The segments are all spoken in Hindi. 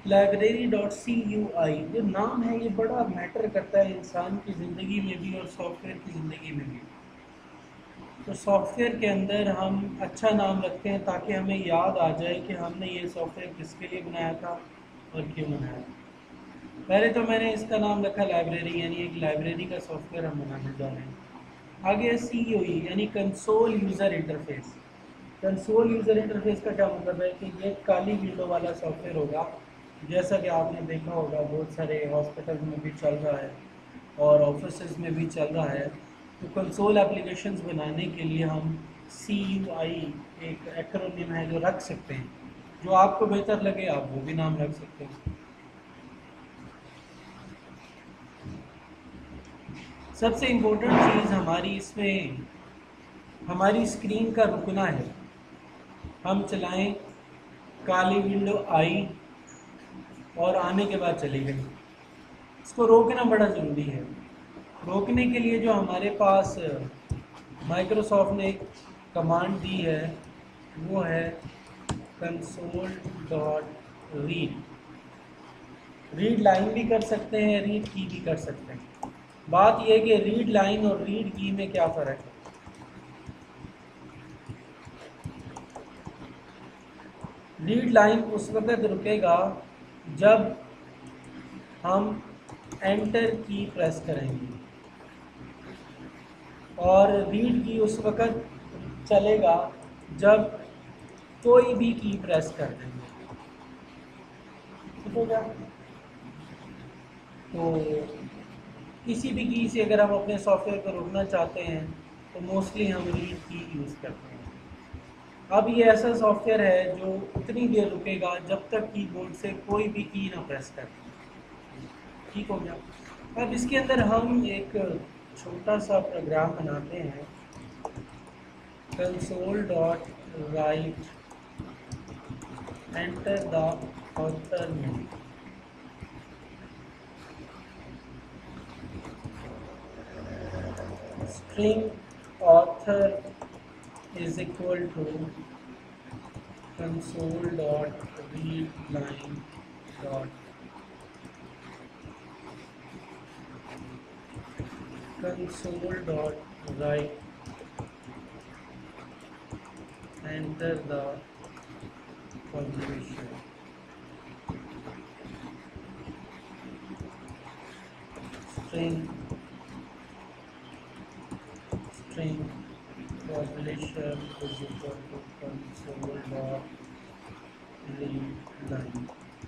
library.CUI जो नाम है ये बड़ा मैटर करता है इंसान की ज़िंदगी में भी और सॉफ्टवेयर की ज़िंदगी में भी। तो सॉफ्टवेयर के अंदर हम अच्छा नाम रखते हैं ताकि हमें याद आ जाए कि हमने ये सॉफ्टवेयर किसके लिए बनाया था और क्यों बनाया था। पहले तो मैंने इसका नाम रखा लाइब्रेरी, यानी एक लाइब्रेरी का सॉफ्टवेयर हम बनाने जा रहे हैं। आगे है CUI यानी console user interface. Console user interface का क्या मतलब है कि ये काली विंडो वाला सॉफ्टवेयर होगा, जैसा कि आपने देखा होगा बहुत सारे हॉस्पिटल में भी चल रहा है और ऑफिस में भी चल रहा है। तो कंसोल एप्लीकेशंस बनाने के लिए हम CUI एक एक्रोनिम है जो रख सकते हैं, जो आपको बेहतर लगे आप वो भी नाम रख सकते हैं। सबसे इम्पोर्टेंट चीज़ हमारी इसमें हमारी स्क्रीन का रुकना है। हम चलाएं, काली विंडो आई और आने के बाद चली गई, इसको रोकना बड़ा ज़रूरी है। रोकने के लिए जो हमारे पास माइक्रोसॉफ्ट ने कमांड दी है वो है console.read। रीड लाइन भी कर सकते हैं, रीड की भी कर सकते हैं। बात यह है कि रीड लाइन और रीड की में क्या फ़र्क है। रीड लाइन उस वक्त रुकेगा जब हम एंटर की प्रेस करेंगे और रीड की उस वक्त चलेगा जब कोई भी की प्रेस कर देंगे। ठीक हो गया। तो किसी भी की से अगर हम अपने सॉफ्टवेयर को रोकना चाहते हैं तो मोस्टली हम रीड की यूज़ करते हैं। अब ये ऐसा सॉफ्टवेयर है जो उतनी देर रुकेगा जब तक कीबोर्ड से कोई भी की ना प्रेस कर दें। ठीक हो गया। अब इसके अंदर हम एक छोटा सा प्रोग्राम बनाते हैं, console.write enter the author name। string author is equal to console.readline dot console.write enter the publisher। string publisher is equal to console.readline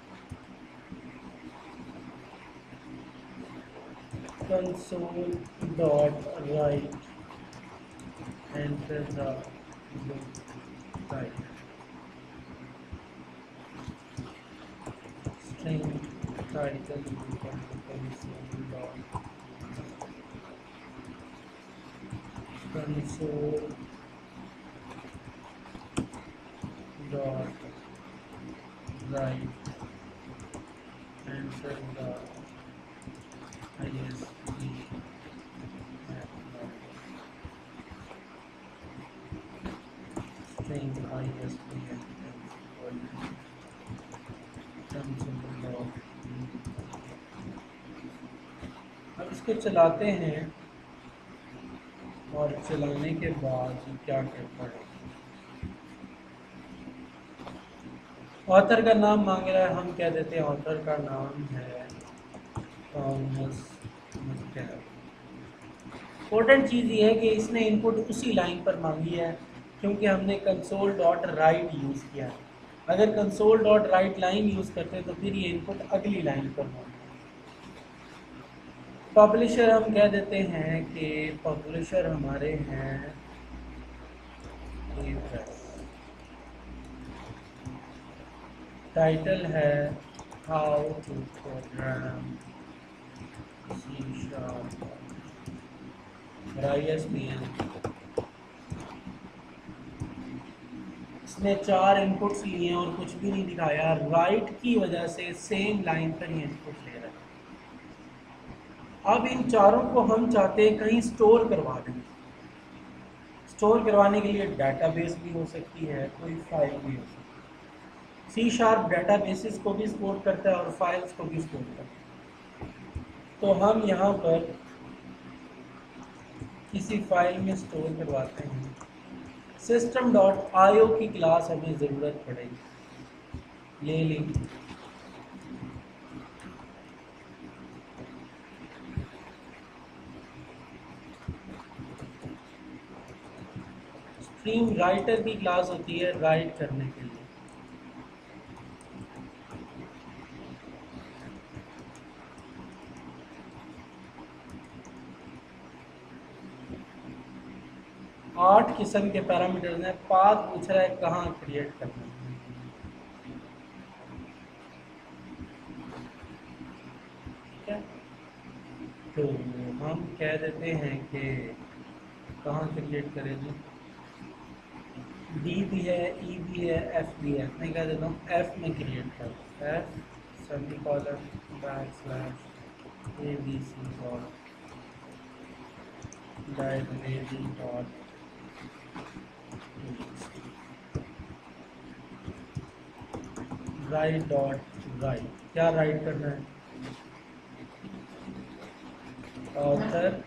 console.write enter the book title। string title is equal to console.write enter the ASP NET string ASP NET console। अब इसको चलाते हैं और चलाने के बाद क्या करता है, ऑथर का नाम मांग रहा है, हम कह देते हैं ऑथर का नाम है थॉमस मैककेब। इम्पोर्टेंट चीज़ ये है कि इसने इनपुट उसी लाइन पर मांगी है क्योंकि हमने console.write यूज़ किया है। अगर console.write लाइन यूज़ करते तो फिर ये इनपुट अगली लाइन पर मांगेगा। पब्लिशर हम कह देते हैं कि पब्लिशर हमारे हैं टाइटल है how to program C# ISBN। इसने 4 इनपुट्स लिए और कुछ भी नहीं दिखाया, राइट की वजह से सेम लाइन पर ही इनपुट ले रहा है। अब इन चारों को हम चाहते हैं कहीं स्टोर करवा दें। स्टोर करवाने के लिए डेटाबेस भी हो सकती है, कोई फाइल भी हो सकती है। सी शार्प डाटा बेसिस को भी सपोर्ट करता है और फाइल्स को भी सपोर्ट करता है। तो हम यहाँ पर किसी फाइल में स्टोर करवाते हैं। system.io की क्लास हमें ज़रूरत पड़ेगी, ले ली। स्ट्रीम राइटर की क्लास होती है राइट करने के लिए। आठ किस्म के पैरामीटर्स हैं। पाथ पूछ रहा है कहाँ क्रिएट करना है। ठीक है, तो हम कह देते हैं कि कहाँ क्रिएट करें जी। डी भी है, ई भी है, एफ भी है। मैं कह देता हूँ एफ में क्रिएट कर। F semicolon backslash A B C dot library dot write dot write. क्या राइट करना है? Author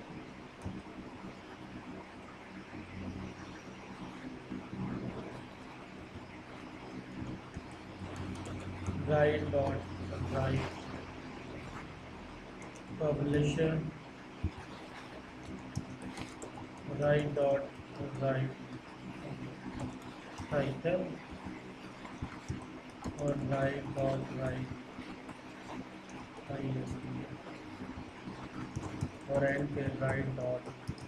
write dot write, publisher write dot write title और राइट डॉट राइट ISBN और एंड पे राइट डॉट।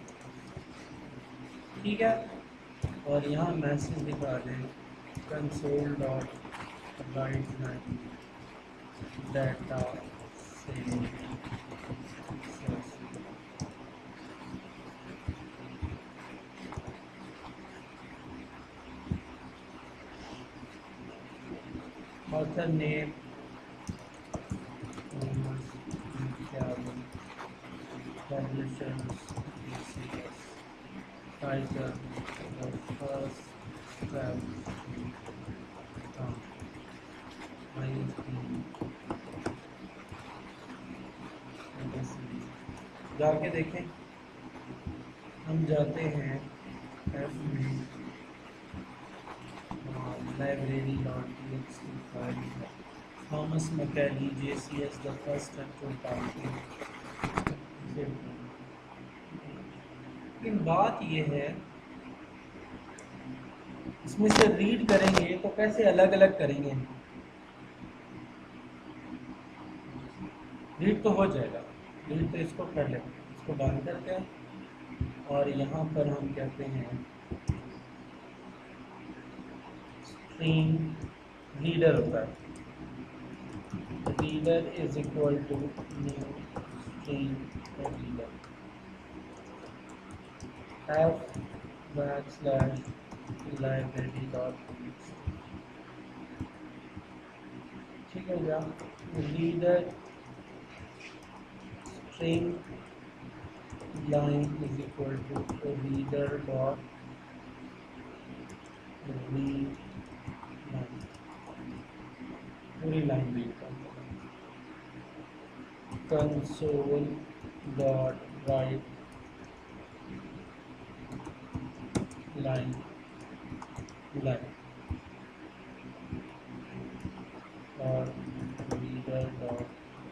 ठीक है, और यहाँ मैसेज दिखा दें console dot write line data से author name publishers title the first step जाके देखें। हम जाते हैं एफ में library.CUI फाइल है थॉमस मैकेली JCS the first step to typing. लेकिन बात यह है इसमें से रीड करेंगे तो कैसे अलग अलग करेंगे। रीड तो हो जाएगा, रीड तो इसको कर लेते हैं, इसको बंद करते हैं और यहाँ पर हम कहते हैं स्ट्रीम रीडर होता है। Reader is equal to new stream reader F backslash library dot. ठीक है क्या? Reader string line is equal to reader dot read line, पूरी लाइन रीड करते हैं। Console dot write line line और रीडर डॉट।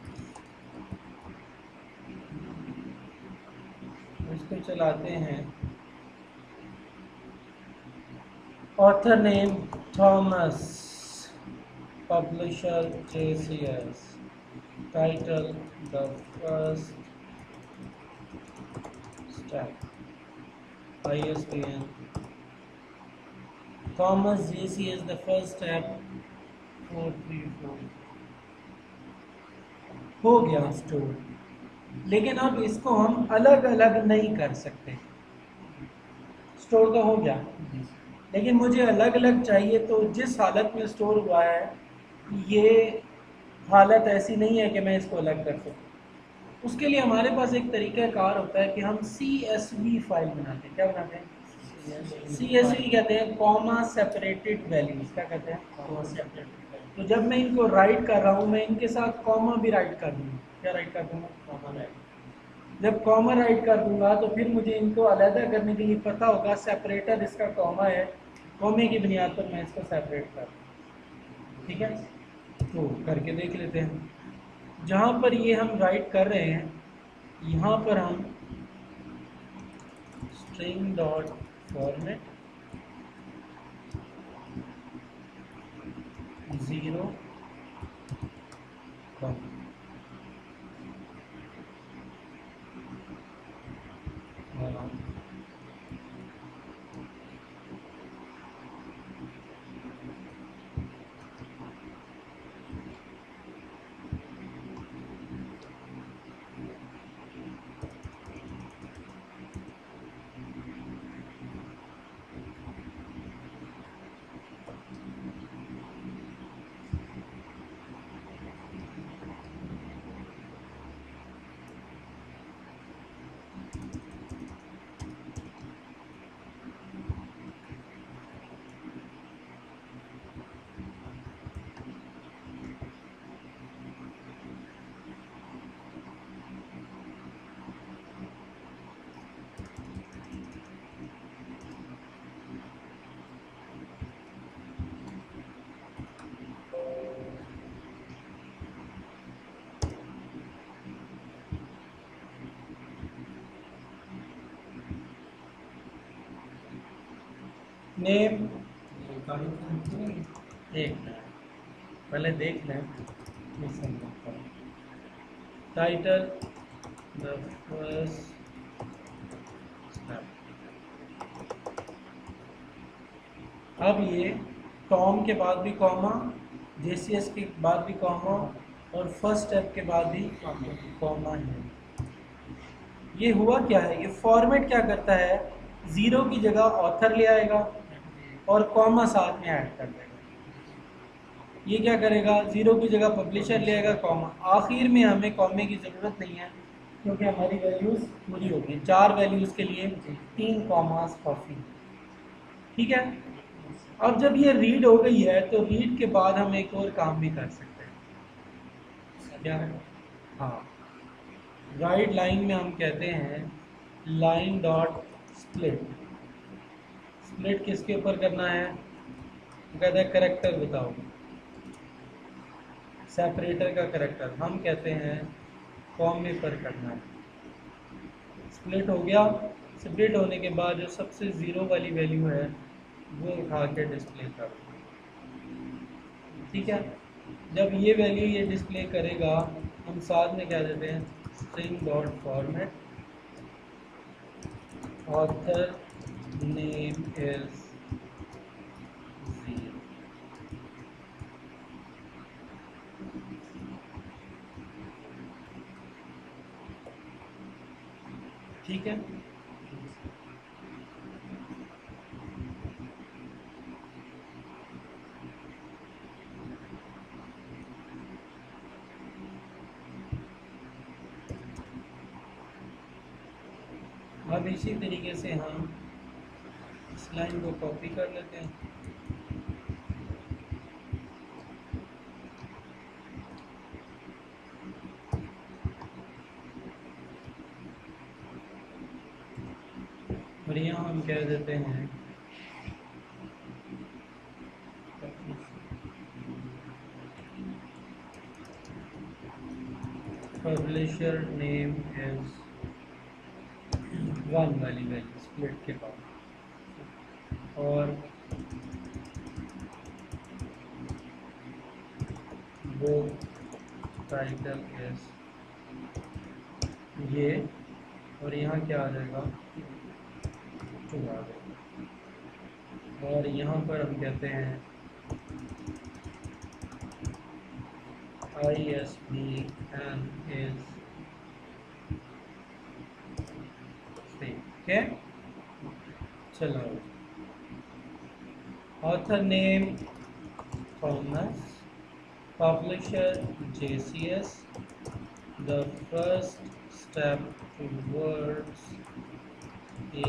इसको चलाते हैं। Author name Thomas, publisher JCS, title the first step, ISBN Thomas JCS the first step 434। हो गया स्टोर। लेकिन अब इसको हम अलग अलग नहीं कर सकते। स्टोर तो हो गया लेकिन मुझे अलग अलग चाहिए, तो जिस हालत में स्टोर हुआ है ये हालत ऐसी नहीं है कि मैं इसको अलग कर सकूँ। उसके लिए हमारे पास एक तरीका कार होता है कि हम CSV फाइल बनाते हैं। क्या बनाते हैं? CSV कहते हैं कॉमा सेपरेटेड वैल्यूज। क्या कहते हैं? Comma separated. तो जब मैं इनको राइट कर रहा हूँ, मैं इनके साथ कॉमा भी राइट कर दूँगा। क्या राइट कर दूँगा? Comma write. जब कॉमा राइट कर दूंगा तो फिर मुझे इनको अलहदा करने के लिए पता होगा सेपरेटर इसका कॉमा है, कॉमे की बुनियाद पर मैं इसको सेपरेट कर दूँ। ठीक है, तो करके देख लेते हैं। जहाँ पर ये हम राइट कर रहे हैं, यहाँ पर हम स्ट्रिंग डॉट फॉर्मेट 0 नेम। एक मिनट, पहले देख लें। Title the first step. अब ये टॉम के बाद भी कॉमा, जेसीएस के बाद भी कॉमा और फर्स्ट स्टेप के बाद भी कॉमा है। ये हुआ क्या है, ये फॉर्मेट क्या करता है, ज़ीरो की जगह ऑथर ले आएगा और कॉमा साथ में ऐड कर देगा। ये क्या करेगा, ज़ीरो की जगह पब्लिशर ले आएगा, कॉमा। आखिर में हमें कॉमे की ज़रूरत नहीं है क्योंकि हमारी वैल्यूज़ पूरी हो गई। 4 वैल्यूज़ के लिए 3 कॉमास काफ़ी। ठीक है, अब जब ये रीड हो गई है तो रीड के बाद हम एक और काम भी कर सकते हैं। क्या है? हाँ, राइट लाइन में हम कहते हैं लाइन डॉट स्प्लिट। स्प्लिट किसके ऊपर करना है? कहते हैं करेक्टर बताओ, सेपरेटर का करेक्टर। हम कहते हैं कॉमे पर करना है। स्प्लिट हो गया। स्प्लिट होने के बाद जो सबसे ज़ीरो वाली वैल्यू है वो उठा के डिस्प्ले कर। ठीक है, जब ये वैल्यू ये डिस्प्ले करेगा, हम साथ में क्या देते हैं, string dot format author name is 0। ठीक है, अब इसी तरीके से हम इस लाइन को कॉपी कर लेते हैं। और यहाँ हम कह देते हैं पब्लिशर नेम इज 1 वाली वैल्यू स्प्लिट के बाद, और वो टाइटल इज ये, और यहाँ क्या आ जाएगा, 2 आ जाएगा। और यहाँ पर हम कहते हैं ASP NET is same। okay, चलो, author name Thomas, publisher JCS, the first step towards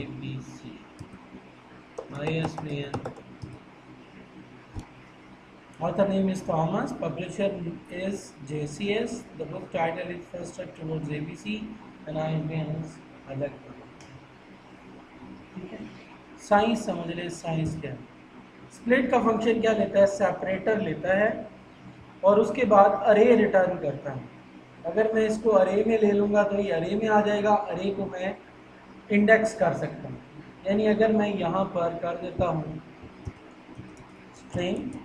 ABC, ISBN Author name is Thomas, publisher is JCS, the book title is First Step Towards ABC, and ISBN is अलग। ठीक है, साइंस समझ ले, साइंस क्या है। स्प्लिट का फंक्शन क्या लेता है, सेपरेटर लेता है और उसके बाद अरे रिटर्न करता है। अगर मैं इसको अरे में ले लूँगा तो ये अरे में आ जाएगा, अरे को मैं इंडेक्स कर सकता हूँ। यानी अगर मैं यहाँ पर कर देता हूँ string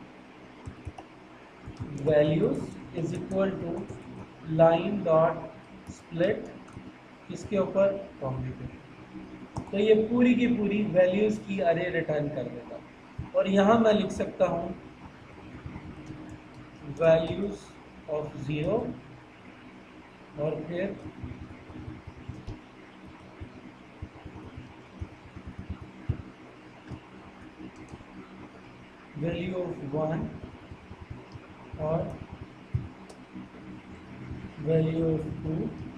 values is equal to line dot split, इसके ऊपर कॉम्प्लीमेंट, तो ये पूरी की पूरी वैल्यूज़ की अरे रिटर्न कर देगा। और यहाँ मैं लिख सकता हूँ वैल्यूज ऑफ ज़ीरो और फिर वैल्यू ऑफ वन और वैल्यू ऑफ टू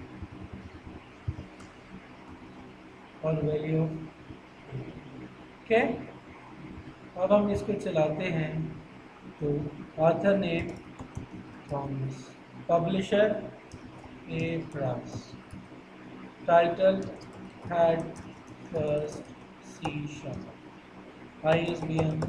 और वैल्यू ऑफ के। अब हम इसको चलाते हैं तो author name Thomas, publisher a price, title head first C sharp, ISBN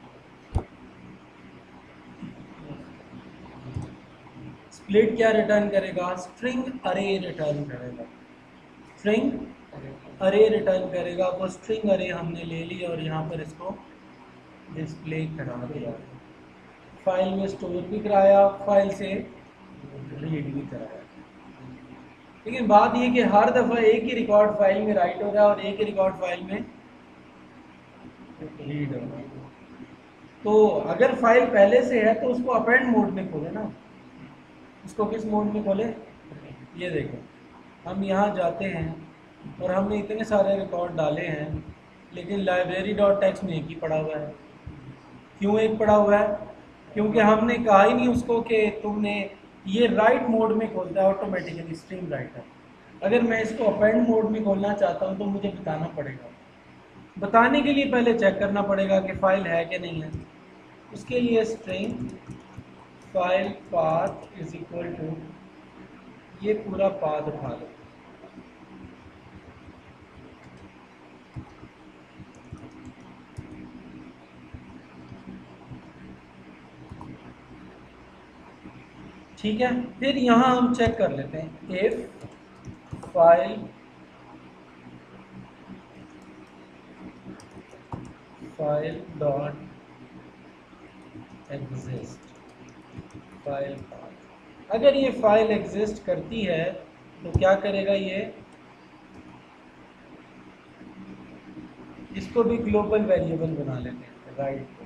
split क्या रिटर्न करेगा, स्ट्रिंग अरे रिटर्न करेगा, स्ट्रिंग अरे रिटर्न करेगा। वो स्ट्रिंग अरे हमने ले ली और यहाँ पर इसको डिस्प्ले करा दिया, फाइल में स्टोर भी कराया, फाइल से रीड भी कराया। लेकिन बात ये कि हर दफ़ा एक ही रिकॉर्ड फाइल में राइट हो रहा है और एक ही रिकॉर्ड फाइल में रीड हो रहा है। तो अगर फाइल पहले से है तो उसको अपेंड मोड में खोले ना, इसको किस मोड में खोले। ये देखो, हम यहाँ जाते हैं और हमने इतने सारे रिकॉर्ड डाले हैं, लेकिन library.txt में एक ही पड़ा हुआ है। क्यों एक पड़ा हुआ है, क्योंकि हमने कहा ही नहीं उसको कि तुमने ये राइट मोड में खोलता है ऑटोमेटिकली स्ट्रीम राइटर। अगर मैं इसको अपेंड मोड में खोलना चाहता हूँ तो मुझे बताना पड़ेगा, बताने के लिए पहले चेक करना पड़ेगा कि फाइल है कि नहीं है। उसके लिए string file path is equal to, ये पूरा पाथ उठा लो, ठीक है। फिर यहाँ हम चेक कर लेते हैं if file dot exist file path, अगर ये फाइल एग्जिस्ट करती है तो क्या करेगा, ये इसको भी ग्लोबल वेरिएबल बना लेते हैं, राइट को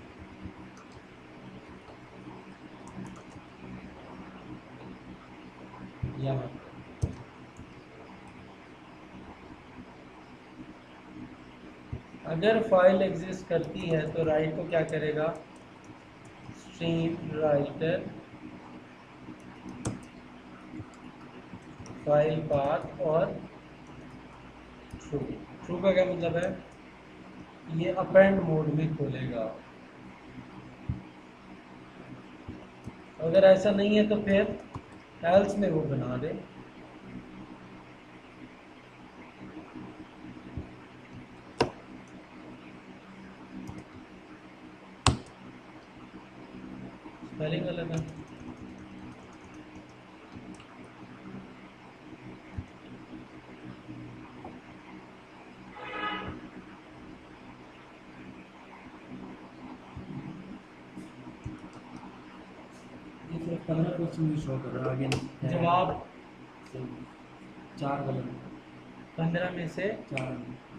यहाँ, अगर फाइल एग्जिस्ट करती है तो राइट को क्या करेगा, स्ट्रीम राइटर फाइल पाथ और ट्रू। ट्रू का क्या मतलब है, ये अपेंड मोड में खोलेगा। अगर ऐसा नहीं है तो फिर एल्स में वो बना दे। स्पेलिंग गलत है, पंद्रह क्वेश्चन शो कर रहा है, आगे जवाब 4 गलत, 15 में से 4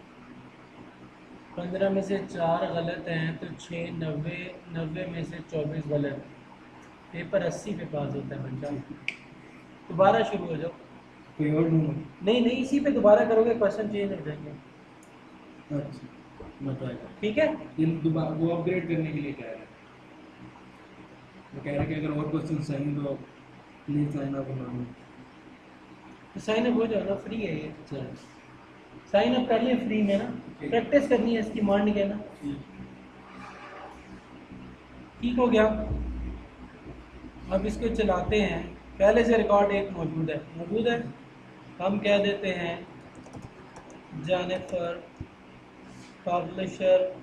15 में से 4 गलत हैं तो 6 90 90 में से 24 गलत। पेपर 80 पे पास होता है बच्चा। दोबारा शुरू हो जाओ, कोई और ढूंढो। नहीं इसी पे दोबारा करोगे क्वेश्चन चेंज हो जाएंगे। अच्छा, मैं ट्राई कर, ठीक है। ये दोबारा वो अपग्रेड करने के लिए कह रहे हैं, वो कह रहे हैं कि अगर और क्वेश्चन सही तो प्लीज साइन अप करना। तो साइन अप हो जाओ ना, फ्री है ये, चल साइन अप करिए फ्री में ना, प्रैक्टिस करनी है इसकी, मान के ना। ठीक हो गया। अब इसको चलाते हैं। पहले से रिकॉर्ड एक मौजूद है। हम कह देते हैं Jennifer publisher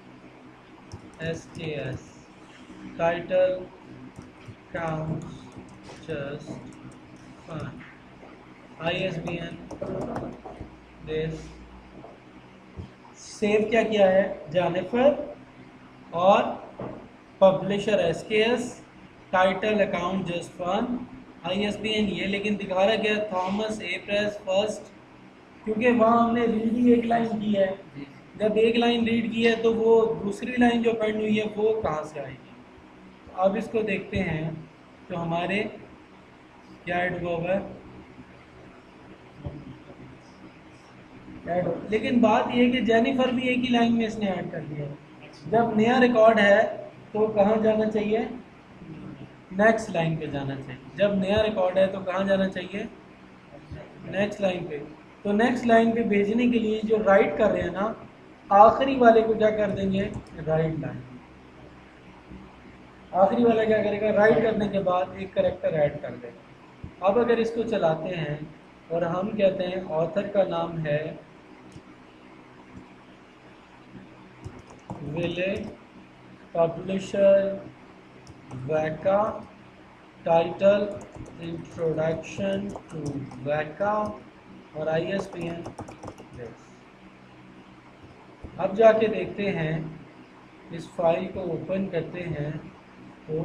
SKS title counts just fine ISBN this save क्या किया है जेनिफर और publisher SKS title account just fun ISBN ये, लेकिन दिखा रहा गया थॉमस ए प्रेस फर्स्ट, क्योंकि वहाँ हमने रीड ही एक लाइन की है। जब एक लाइन रीड की है तो वो दूसरी लाइन जो प्रिंट हुई है वो कहाँ से आएगी। अब इसको देखते हैं तो हमारे क्या ऐड हुआ है, लेकिन बात ये है कि जेनिफर भी एक ही लाइन में इसने ऐड कर दिया है। जब नया रिकॉर्ड है तो कहाँ जाना चाहिए, नेक्स्ट लाइन पे जाना चाहिए। जब नया रिकॉर्ड है तो कहाँ जाना चाहिए, नेक्स्ट लाइन पे। तो नेक्स्ट लाइन पे भेजने के लिए जो राइट कर रहे हैं ना, आखिरी वाले को क्या कर देंगे, राइट लाइन। आखिरी वाला क्या करेगा, राइट करने के बाद एक करेक्टर ऐड कर देगा। अब अगर इसको चलाते हैं और हम कहते हैं ऑथर का नाम है विले, पब्लिशर वैका, टाइटल इंट्रोडक्शन टू वैका और ISBN दिस। अब जाके देखते हैं, इस फाइल को ओपन करते हैं तो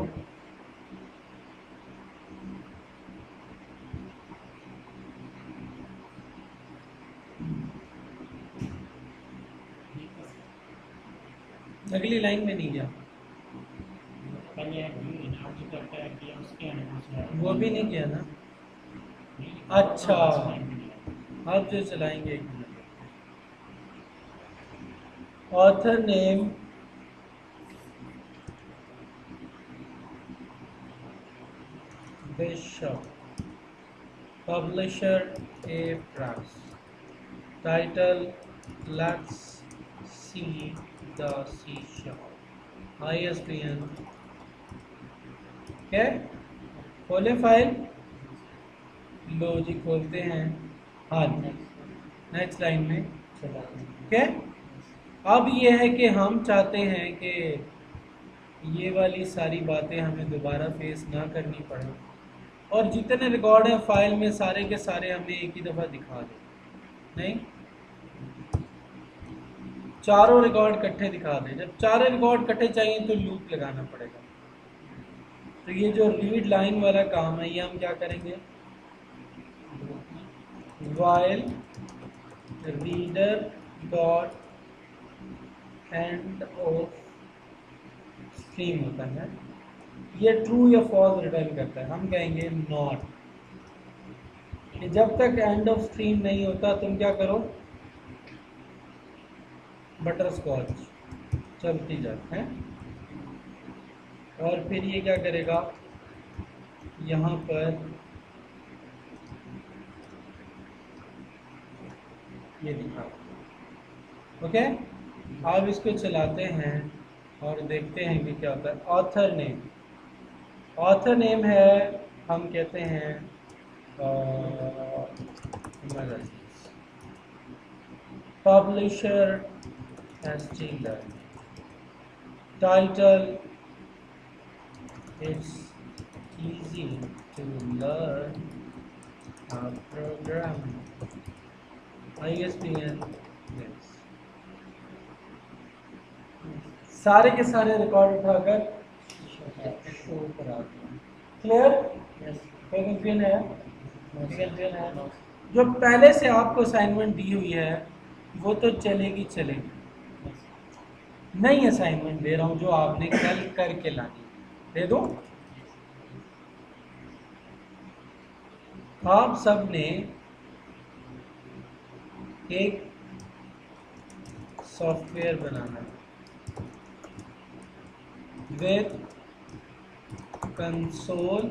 अगली लाइन में नहीं गया, वो भी नहीं किया ना। अच्छा, अब जो चलाएंगे एक minute, author name Bishop, publisher a press, title let's see the seashore, ISBN। क्या खोले फाइल, लो जी खोलते हैं, हाँ नेक्स्ट लाइन में चला। क्या अब ये है कि हम चाहते हैं कि ये वाली सारी बातें हमें दोबारा फेस ना करनी पड़े, और जितने रिकॉर्ड हैं फाइल में सारे के सारे हमें एक ही दफ़ा दिखा दें। नहीं, चारों रिकॉर्ड इकट्ठे दिखा दें। जब चारों रिकॉर्ड इकट्ठे चाहिए तो लूप लगाना पड़ेगा। तो ये जो रीड लाइन वाला काम है ये हम क्या करेंगे, while reader dot end of stream होता है, ये ट्रू या फॉल्स रिटर्न करता है। हम कहेंगे नॉट, कि जब तक एंड ऑफ स्ट्रीम नहीं होता तुम क्या करो, बटर स्कॉच चलती जाती है। और फिर ये क्या करेगा, यहाँ पर ये दिखा। ओके, अब इसको चलाते हैं और देखते हैं कि क्या होता है। ऑथर नेम, ऑथर नेम है, हम कहते हैं publisher STL, title it's easy to learn a program, ISBN yes। सारे के सारे रिकॉर्ड उठाकर शो करा दें। क्लियर, कोई कंफ्यूजन है, कंफ्यूजन है। जो पहले से आपको असाइनमेंट दी हुई है वो तो चलेगी, नहीं असाइनमेंट दे रहा हूँ जो आपने कल करके लानी, दे दो। आप सब ने एक सॉफ्टवेयर बनाना है with console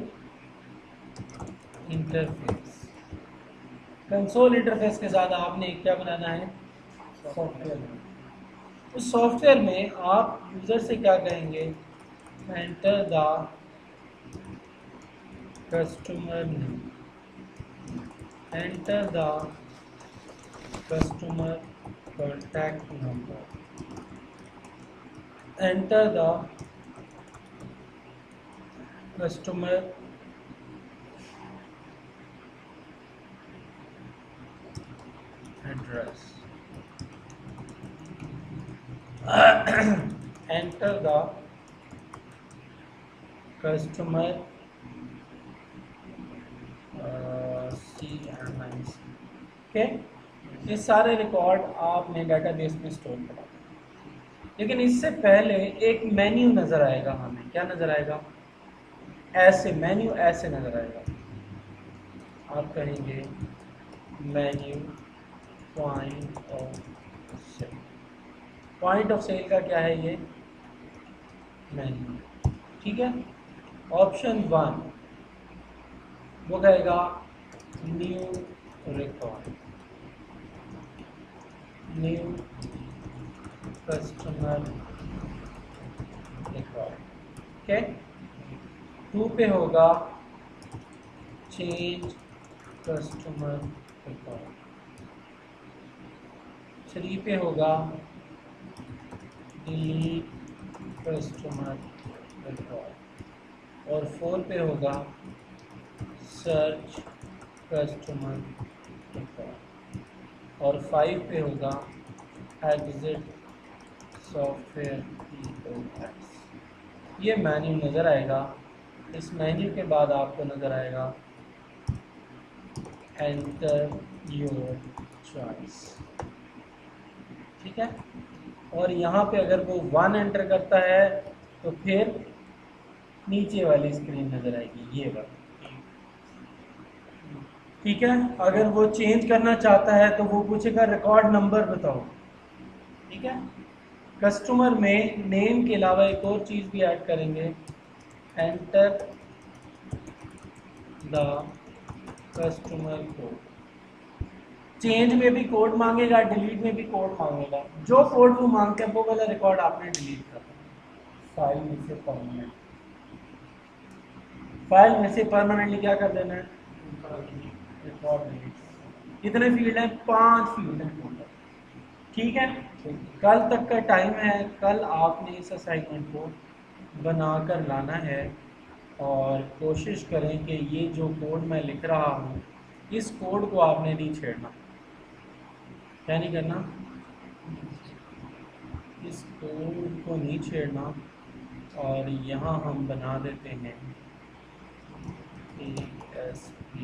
interface. Console interface के साथ आपने क्या बनाना है, सॉफ्टवेयर। उस सॉफ्टवेयर में आप यूज़र से क्या कहेंगे, enter the customer name, enter the customer contact number, enter the customer address, enter the customer CMIC। Okay, ये सारे रिकॉर्ड आपने डेटाबेस में स्टोर करा, लेकिन इससे पहले एक मेन्यू नज़र आएगा हमें। क्या नज़र आएगा? ऐसे मेन्यू ऐसे नज़र आएगा। आप कहेंगे menu point of sale. Point of sale का क्या है? ये मेन्यू। ठीक है। ऑप्शन 1 वो कहेगा new record, new customer record. Okay. 2 पे होगा चेंज कस्टमर रिकॉर्ड, 3 पे होगा डिलीट कस्टमर रिकॉर्ड, और 4 पे होगा सर्च कस्टमर रिकॉर्ड, और 5 पे होगा एग्जिट सॉफ्टवेयर POS। ये मेन्यू नज़र आएगा। इस मेन्यू के बाद आपको नज़र आएगा एंटर योर चॉइस। ठीक है। और यहाँ पे अगर वो 1 एंटर करता है तो फिर नीचे वाली स्क्रीन नज़र आएगी, ये वाली। ठीक है। अगर वो चेंज करना चाहता है तो वो पूछेगा रिकॉर्ड नंबर बताओ। ठीक है। कस्टमर में नेम के अलावा एक और चीज़ भी ऐड करेंगे, enter the customer code. Change में भी कोड मांगेगा, डिलीट में भी कोड मांगेगा। जो कोड वो मांगते हैं वो वाला रिकॉर्ड आपने डिलीट करना, फाइल में से परमानेंट, फाइल में से परमानेंटली क्या कर देना है? Record delete. कितने फील्ड हैं? 5 फील्ड हैं। ठीक है। कल तक का टाइम है, कल आपने इस असाइनमेंट को बनाकर लाना है और कोशिश करें कि ये जो कोड मैं लिख रहा हूँ इस कोड को आपने नहीं छेड़ना। क्या नहीं करना? इस कोड को नहीं छेड़ना। और यहाँ हम बना देते हैं ASP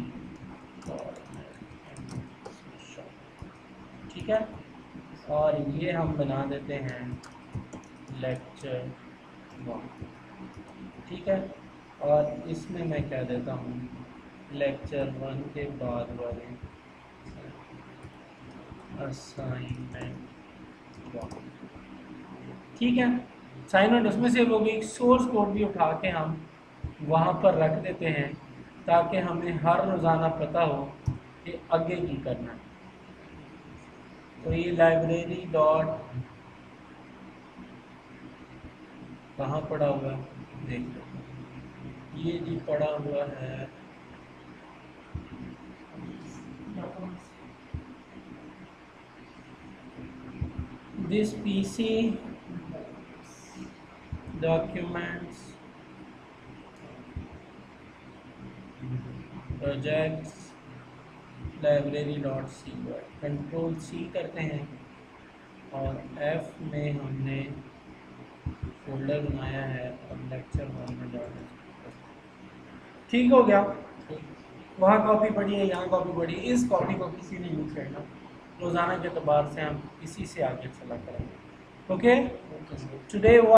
ठीक है। और ये हम बना देते हैं लेक्चर 1। ठीक है। और इसमें मैं क्या देता हूँ, लेक्चर 1 के बाद वाले असाइनमेंट 1। ठीक है। असाइनमेंट उसमें से वो भी सोर्स कोड भी उठा के हम वहाँ पर रख देते हैं ताकि हमें हर रोज़ाना पता हो कि आगे की करना है। तो ये लाइब्रेरी डॉट कहाँ पड़ा हुआ है देख लो, ये जी पड़ा हुआ है this PC documents projects library.CUI। Control C करते हैं और F में हमने फोल्डर बनाया है और लेक्चर 1 में डालना। ठीक हो गया। वहाँ कॉपी पड़ी है, यहाँ कॉपी पड़ी है, इस कॉपी को किसी ने यूज करना। रोज़ाना के अतबार से हम इसी से आगे चला करेंगे। ओके। टुडे